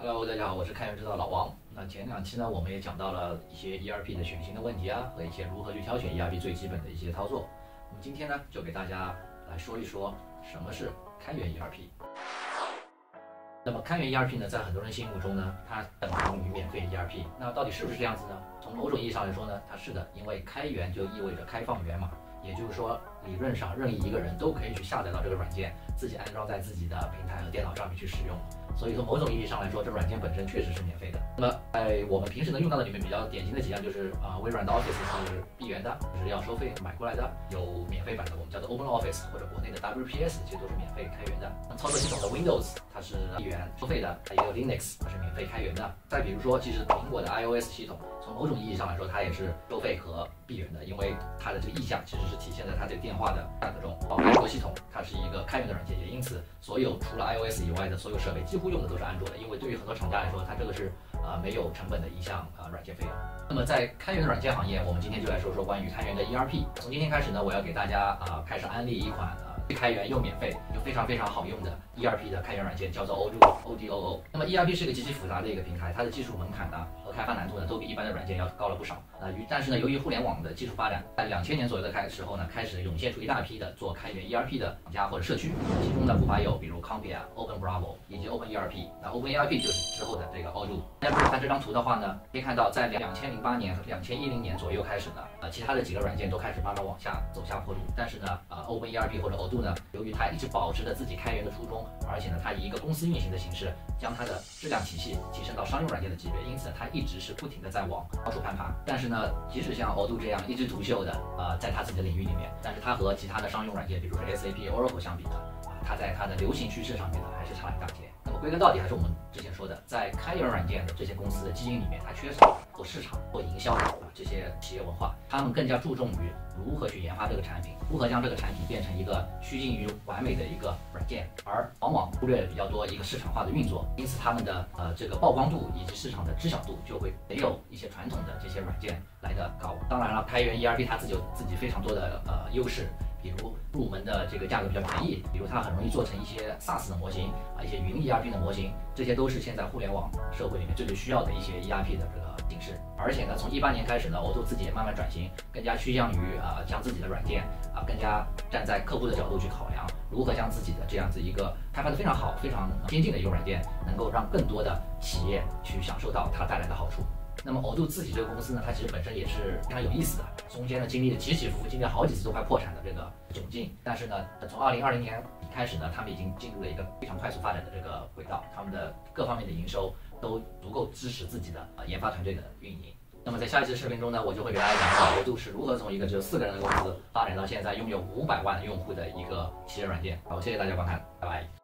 Hello， 大家好，我是开源之道老王。那前两期呢，我们也讲到了一些 ERP 的选型的问题啊，和一些如何去挑选 ERP 最基本的一些操作。我们今天呢，就给大家来说一说什么是开源 ERP。那么开源 ERP 呢，在很多人心目中呢，它等同于免费 ERP。那到底是不是这样子呢？从某种意义上来说呢，它是的，因为开源就意味着开放源码，也就是说，理论上任意一个人都可以去下载到这个软件，自己安装在自己的平台和电脑上面去使用。所以从某种意义上来说，这软件本身确实是免费的。那么在我们平时能用到的里面，比较典型的几样就是微软的 Office 是闭源的，是要收费买过来的；有免费版的，我们叫做 Open Office， 或者国内的 WPS， 其实都是免费开源的。操作系统的 Windows 它是闭源收费的，还有 Linux 它是免费开源的。再比如说，其实苹果的 iOS 系统，从某种意义上来说，它也是收费和闭源的，因为它的这个意向其实是体现在它这个电话的价格中。安卓系统它是一个开源的软件，也因此所有除了 iOS 以外的所有设备几乎用的都是安卓的，因为对于很多厂家来说，它这个是没有成本的一项软件费用。那么在开源的软件行业，我们今天就来说说关于开源的 ERP。从今天开始呢，我要给大家开始安利一款既开源又免费又非常非常好用的 ERP 的开源软件，叫做 Odoo。那么 ERP 是一个极其复杂的一个平台，它的技术门槛呢和开发难度呢都比一般的软件要高了不少。但是呢，由于互联网的技术发展，在2000年左右的时候呢，开始涌现出一大批的做开源 ERP 的厂家或者社区，其中呢不乏有比如 Compia、OpenBravo 以及 OpenERP。那 OpenERP 就是之后的这个 Odoo。大家如果看这张图的话呢，可以看到在2008年和2010年左右开始呢，其他的几个软件都开始慢慢往下走下坡路。但是呢，OpenERP 或者 Odoo呢，由于它一直保持着自己开源的初衷，而且呢，它以一个公司运行的形式，将它的质量体系提升到商用软件的级别，因此它一直是不停的在往高处攀爬。但是呢，即使像 Odoo 这样一枝独秀的在它自己的领域里面，但是它和其他的商用软件，比如说 SAP、Oracle 相比呢，它在它的流行趋势上面呢，还是差了一大截。那么归根到底，还是我们之前说的，在开源软件的这些公司的基因里面，它缺少做市场、做营销的这些企业文化，他们更加注重于如何去研发这个产品，如何将这个产品变成一个趋近于完美的一个软件，而往往忽略了比较多一个市场化的运作，因此他们的这个曝光度以及市场的知晓度就会没有一些传统的这些软件来的高。当然了，开源 ERP 它有自己非常多的优势。比如入门的这个价格比较便宜，比如它很容易做成一些 SaaS 的模型一些云 ERP 的模型，这些都是现在互联网社会里面最需要的一些 ERP 的这个形式。而且呢，从2018年开始呢，Odoo自己也慢慢转型，更加趋向于将自己的软件更加站在客户的角度去考量，如何将自己的这样子一个开发的非常好、非常先进的一个软件，能够让更多的企业去享受到它带来的好处。那么Odoo自己这个公司呢，它其实本身也是非常有意思的，中间呢经历了起起伏伏，经历了好几次都快破产的这个窘境。但是呢，从2020年开始呢，他们已经进入了一个非常快速发展的这个轨道，他们的各方面的营收都足够支持自己的研发团队的运营。那么在下一期视频中呢，我就会给大家讲到Odoo是如何从一个只有4个人的公司发展到现在拥有500万用户的一个企业软件。好，谢谢大家观看，拜拜。